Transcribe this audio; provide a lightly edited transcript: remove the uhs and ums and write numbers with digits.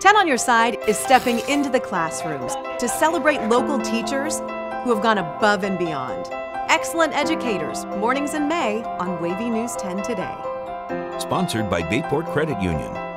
10 on Your Side is stepping into the classrooms to celebrate local teachers who have gone above and beyond. Excellent educators, mornings in May on WAVY News 10 Today. Sponsored by Bayport Credit Union.